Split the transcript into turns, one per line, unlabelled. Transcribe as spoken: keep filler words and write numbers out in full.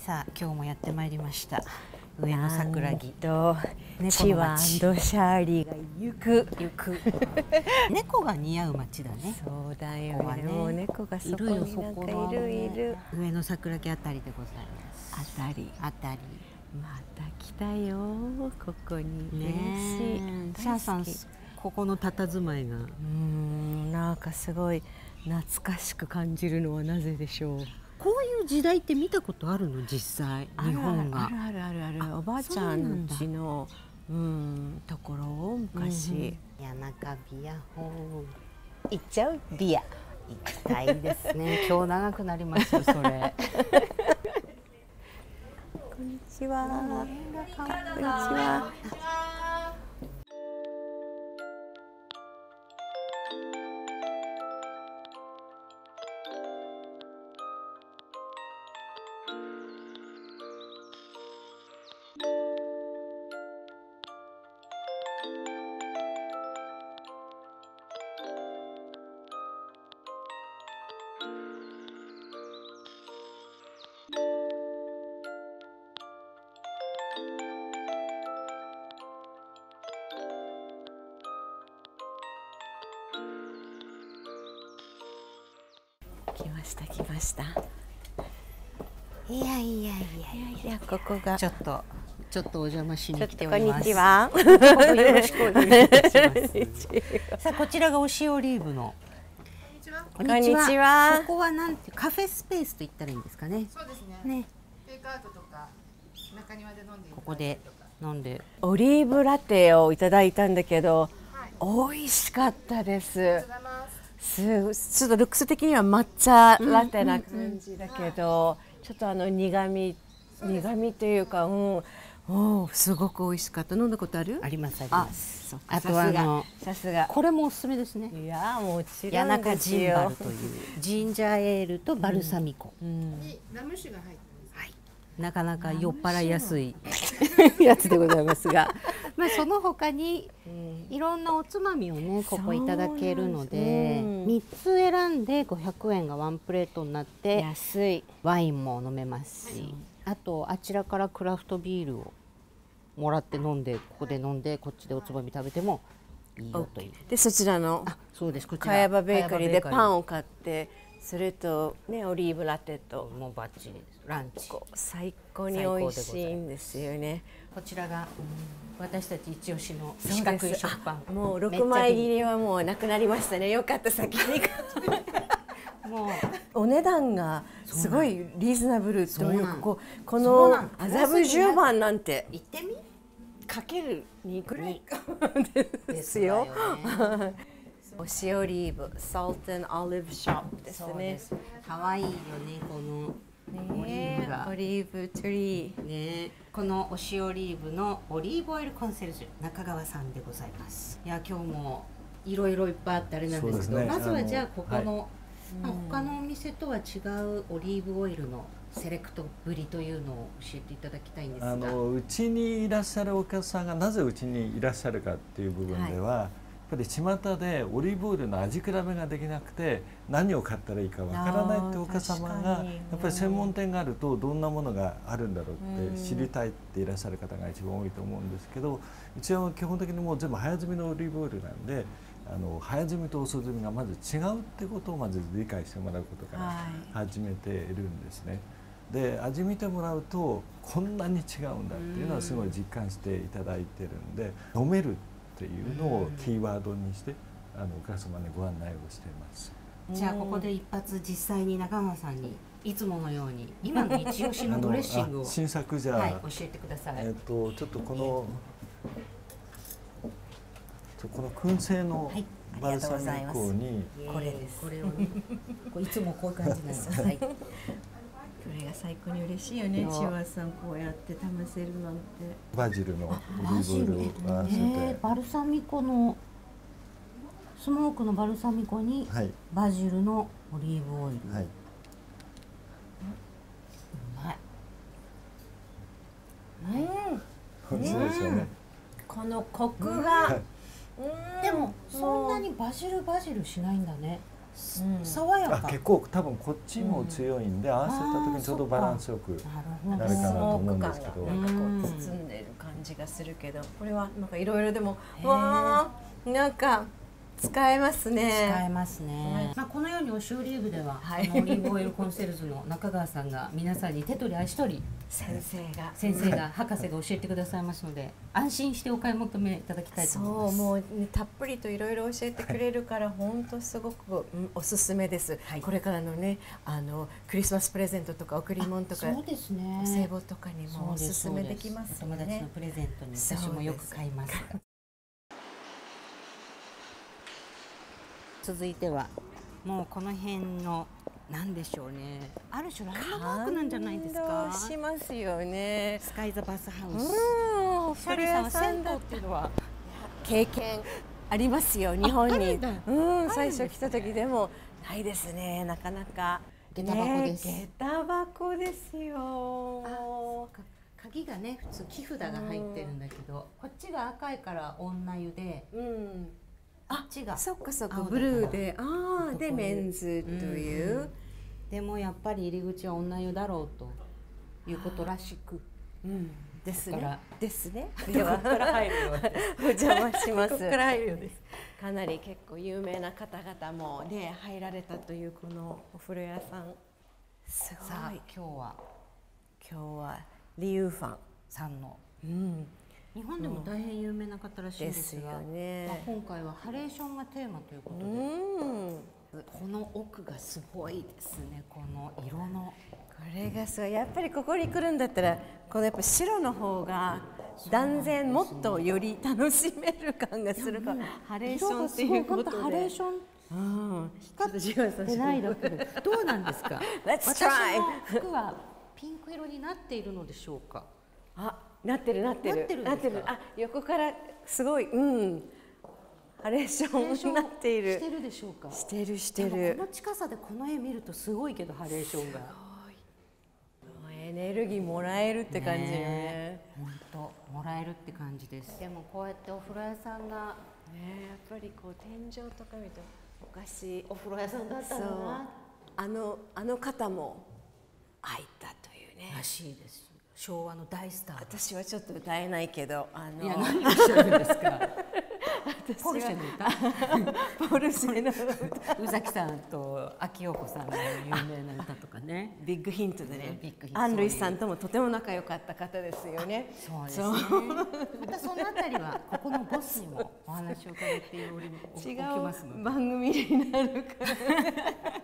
さあ今日もやってまいりました上野桜木
とチワ&シャーリーが行く
行く猫が似合う街だね。
そうだよね。もう猫がそこになんかいるいる。
上野桜木あたりでございます。
あたり
あたり
また来たよここに。
ねえシャーさんここの佇まいが
うんなんかすごい懐かしく感じるのはなぜでしょう。
こういう時代って見たことあるの実際日本が。
あるあるあるある。おばあちゃん家のうんところを昔。
谷中ビアホール行っちゃうビア行きたいですね。今日長くなりますよそれ。
こんにちは。こんにちは。来ました来ました。
いやいやいやいや
いやここが
ちょっとちょっとお邪魔しに来ております。
こんにちは。
よろしくお願いいたします。さあこちらがおしオリーブの。
こんにちは。
ここはなんてカフェスペースと言ったらいいんですかね。
そうですね。
ね。
テイクアウトとか中庭で飲んでいただいたりとか。
ここで飲んで。
オリーブラテをいただいたんだけど、はい、美味しかったです。すちょっとルックス的には抹茶ラテな感じだけど、ちょっとあの苦味苦味というか、うん、おすごく美味しかった。飲んだことある？
ありますあります。
あ
とはあの
さすが
これもおすすめですね。
いやもちろん
谷中ジンバルというジンジャーエールとバルサミコ。
にラム酒が入ってます。
はい。なかなか酔っ払いやすい
やつでございますが、
まあその他にいろんなおつまみをねここいただけるので、みっつ選んでごひゃくえんがワンプレートになって
安い。
ワインも飲めますし、あとあちらからクラフトビールをもらって飲んでここで飲んでこっちでおつまみ食べてもいいよという。
でそちらの
そうですこちら
茅場ベーカリーでパンを買って、それとねオリーブラテと
もうバッチリです。ランチ
最高に美味しいんですよね。
こちらが私たち一押しの四角い食パン。
もうろくまい切りはもうなくなりましたね。よかった先に。もうお値段がすごいリーズナブルというか、ここの麻布十番なんて
行ってみ
かけるにぐらいですよ。おしオリーブ、サルトンオリーブショップですね。
可愛いよねこのオリーブが。
オリーブトリー。
ね、このおしオリーブのオリーブオイルコンセルジュ中川さんでございます。いや今日もいろいろいっぱいあってあれなんですけど、ね、まずはじゃあここの、はい、まあ、他のお店とは違うオリーブオイルのセレクトぶりというのを教えていただきたいんですが、
あのうちにいらっしゃるお客さんがなぜうちにいらっしゃるかっていう部分では、はい、やっぱり巷でオリーブオイルの味比べができなくて何を買ったらいいかわからないってお客様がやっぱり専門店があるとどんなものがあるんだろうって知りたいっていらっしゃる方が一番多いと思うんですけど、うちは基本的にもう全部早摘みのオリーブオイルなんで、あの早摘みと遅摘みがまず違うってことをまず理解してもらうことから始めているんですね。で味見てもらうとこんなに違うんだっていうのはすごい実感していただいてるんで、飲めるっていうのをキーワードにしてあのお客様にご案内をしています。
じゃあここで一発実際に中川さんにいつものように今の一押しのドレッシングを
新作じゃあ、
はい、教えてください。
えっとちょっとこのこの燻製のバルサミコに、
これです。これをね、こういつもこういう感じなんです。はい。
これが最高に嬉しいよね。千葉さんこうやって試せるなんて。
バジルのオリーブオイルを合わせて、
バルサミコのスモークのバルサミコにバジルのオリーブオイル。はい。うまい。
うん。美味しいですよね。
このコクが。
でもそんなにバジルバジルしないんだね。 爽やか。
あ、結構多分こっちも強いんで、合わせた時にちょうどバランスよくなるかなと思うんですけど、
なんかこう包んでる感じがするけど、これはなんかいろいろでもわあ、なんか使えますね。
使えますね。まあこのようにおしオリーブでは、はい、オリーブオイルコンシェルジュの中川さんが皆さんに手取り足取り
先生が
先生が博士が教えてくださいますので、安心してお買い求めいただきたいと思います。
そう、もう、ね、たっぷりといろいろ教えてくれるから本当すごく、うん、おすすめです、はい、これからのね、あのクリスマスプレゼントとか贈り物とか、
そうですね、
お歳暮とかにもおすすめできますよね。
友達のプレゼントに私もよく買います。続いてはもうこの辺のなんでしょうね、ある種ランドマークなんじゃないですか。
しますよね。
スカイザバスハウス。
シャリさんは銭湯っていうのは経験ありますよ、日本に。うん、最初来た時でもないですね、なかなか。
下駄箱です。
下駄箱ですよ。
鍵がね、普通木札が入ってるんだけど、こっちが赤いから女湯で、うん、あっちが
そっかそっかブルーで、ああでメンズという、
でもやっぱり入り口は女湯だろうということらしく、
うん、ですね。ですね。
ではここから入るようです。
お邪魔します。
ここから入るようです。
かなり結構有名な方々もね入られたというこのお風呂屋さん。すごい。
さあ今日は
今日はリユーファン
さんの、
うん、
日本でも大変有名な方らしいんですが、
ですよね、
まあ、今回はハレーションがテーマということで、うん、この奥がすごいですね。この色の
これがそう、やっぱりここに来るんだったらこのやっぱ白の方が断然もっとより楽しめる感がするから、ハレーションっていうことで、
ハレーション、うん、光ってないだけでどうなんですか。私の服はピンク色になっているのでしょうか。
あ、なってるなってる
なってる
なってる。あ、横からすごい、うん、ハレーションになっている。
してるでしょうか。
してるしてる。
でもこの近さでこの絵見るとすごいけど、ハレーションが
エネルギーもらえるって感じよね。
本当もらえるって感じです。でもこうやってお風呂屋さんが
ね、やっぱりこう天井とか見ると昔
お風呂屋さんだったのな。
あのあの方も開いたというね。
らしいです。昭和の大スター。
私はちょっと歌えないけど、あの
いや何をおっしゃるんですか。ポルシェの歌、
ポルシェの
歌、宇崎さんと秋代子さんの有名な歌とかね。
ビッグヒントでね、
ビッグヒント、
アン・ルイスさんともとても仲良かった方ですよね。
そうですね。またそのあたりはここのボスにもお話を伺っておりおきますので。
違う番組になるから。